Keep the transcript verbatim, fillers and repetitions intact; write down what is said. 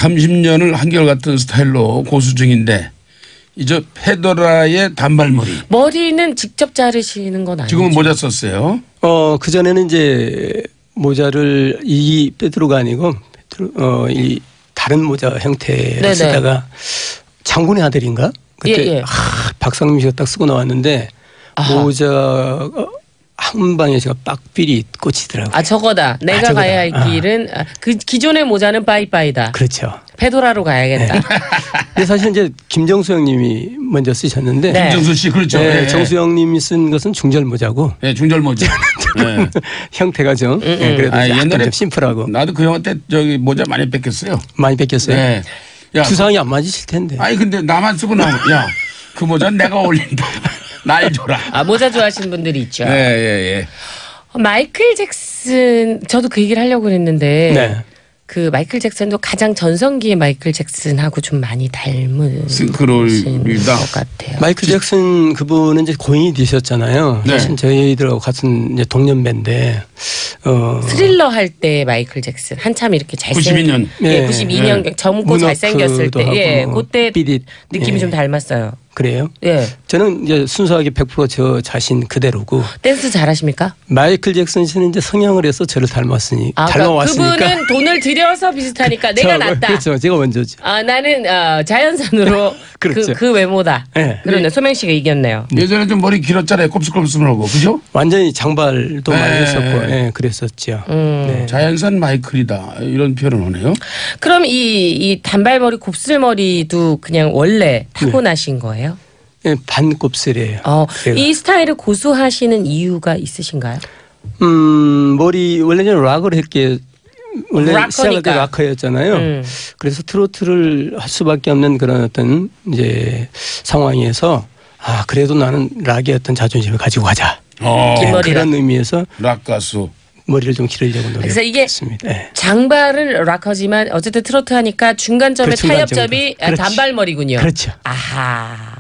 삼십 년을 한결같은 스타일로 고수 중인데 이제 페도라의 단발머리. 머리는 직접 자르시는 건 아니죠? 지금은 모자 썼어요. 어, 그전에는 이제 모자를 이 페도로가 아니고 페도로, 어, 이 다른 모자 형태를 네네. 쓰다가 장군의 아들인가? 그때 예, 예. 아, 박상민 씨가 딱 쓰고 나왔는데 아하. 모자가 한 방에 제가 빡삐리 꽂히더라고요. 아 저거다. 내가 저거다. 가야 할 아. 길은 아, 그 기존의 모자는 빠이빠이다. 그렇죠. 페도라로 가야겠다. 근데 사실 이제 김정수 형님이 먼저 쓰셨는데 네. 김정수 씨 그렇죠. 네, 예. 정수 형님이 쓴 것은 중절 모자고 예, 중절 모자. 예. 형태가 좀 예, 그래도 아, 약간 옛날에 좀 심플하고 나도 그 형한테 저기 모자 많이 뺏겼어요. 많이 뺏겼어요. 네. 야, 주상이 안 맞으실 텐데. 아니 근데 나만 쓰고 나면 야, 그 모자는 내가 어울린다. 날 줘라. 아 모자 좋아하시는 분들이 있죠. 예, 예, 예. 어, 마이클 잭슨 저도 그 얘기를 하려고 그랬는데 네. 그 마이클 잭슨도 가장 전성기의 마이클 잭슨하고 좀 많이 닮은 싱크로이다. 것 같아요. 마이클 잭슨 그분은 이제 고인이 되셨잖아요. 네. 사실 저희들하고 같은 이제 동년배인데 어 스릴러 할 때 마이클 잭슨 한참 이렇게 잘생 구십이 년. 예, 네. 구십이 년 네. 젊고 잘생겼을 때 문워크도 예, 하고 그때 삐릿. 느낌이 예. 좀 닮았어요. 그래요? 예. 저는 이제 순수하게 백 퍼센트 저 자신 그대로고 댄스 잘하십니까? 마이클 잭슨 씨는 이제 성형을 해서 저를 닮았으니 아, 그러니까 닮아왔으니까. 그분은 돈을 들여서 비슷하니까 내가 저, 낫다. 그렇죠. 제가 먼저죠. 아 나는 어, 자연산으로 그, 그렇죠. 그 외모다. 네. 그러네. 소명 씨가 이겼네요. 예전에 좀 머리 길었잖아요. 곱슬곱슬하고 그죠? 완전히 장발도 네. 많이 했었고 예, 그랬었죠. 음. 네. 자연산 마이클이다 이런 표현을 하네요. 그럼 이, 이 단발머리 곱슬머리도 그냥 원래 타고나신 거예요? 예, 반곱슬이에요. 어, 제가. 이 스타일을 고수하시는 이유가 있으신가요? 음, 머리 원래는 락을 했기에 원래 락커니까. 시작할 때 락커였잖아요. 음. 그래서 트로트를 할 수밖에 없는 그런 어떤 이제 상황에서 아 그래도 나는 락의 어떤 자존심을 가지고 가자. 어, 긴 머리. 그런 의미에서 락 가수. 머리를 좀 기르려고 그래서 이게 노력했습니다. 네. 장발은 락커지만 어쨌든 트로트 하니까 중간점에 그 중간점. 타협점이 아, 그렇지. 단발머리군요. 그렇죠. 아하.